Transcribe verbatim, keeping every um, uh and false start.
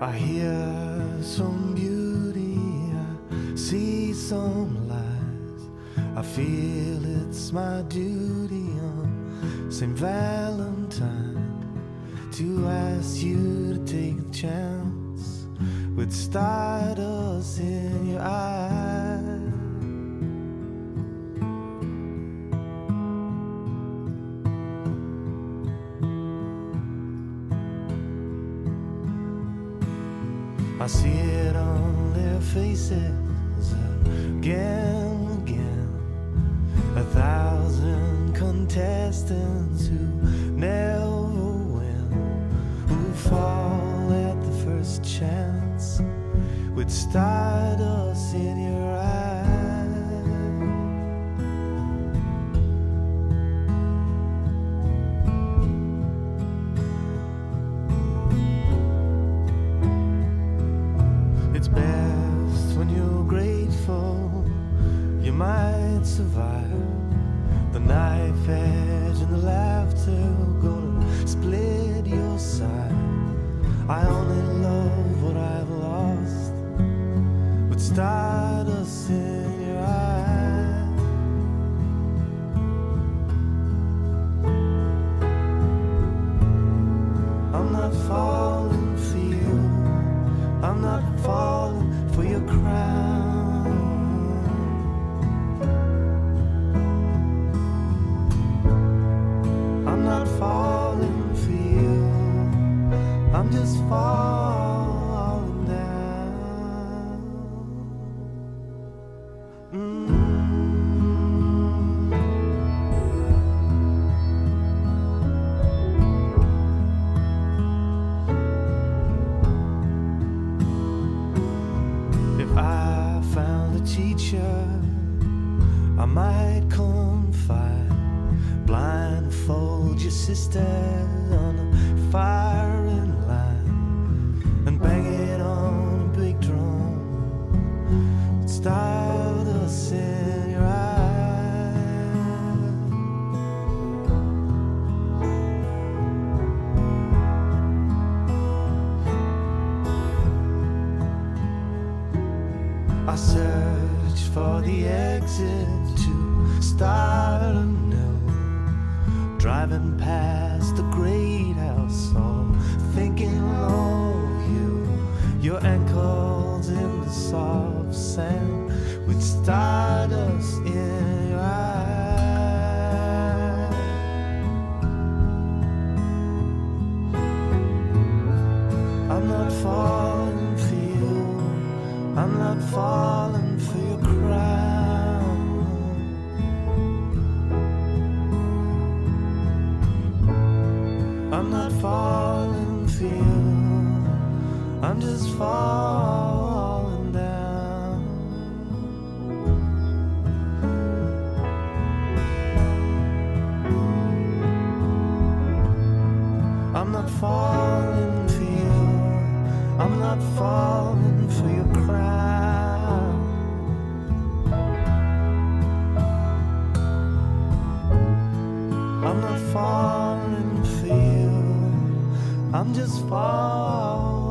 I hear some beauty, I see some lies. I feel it's my duty on Saint Valentine to ask you to take the chance with stardust in your eyes. I see it on their faces again and again. A thousand contestants who never win, who fall at the first chance with stardust in your eyes. It's best when you're grateful, you might survive. The knife edge and the laughter gonna split your side. I only love what I've lost with stardust in your eyes. I'm not falling for you, I'm not falling for your crown. I'm not falling for you, I'm just falling down. Mm. If I found a teacher, I might confide, blindfold your sister on a firing line and bang it on a big drum, stardust in your eyes. I search for the exit to start anew, driving past the great house, all thinking of you. Your ankles in the soft sand with stardust in your eyes. I'm not falling for you, I'm not falling for your crown. I'm not falling for you, I'm just falling down. I'm not falling for you, I'm not falling for your crown. I'm not falling for you, I'm just falling.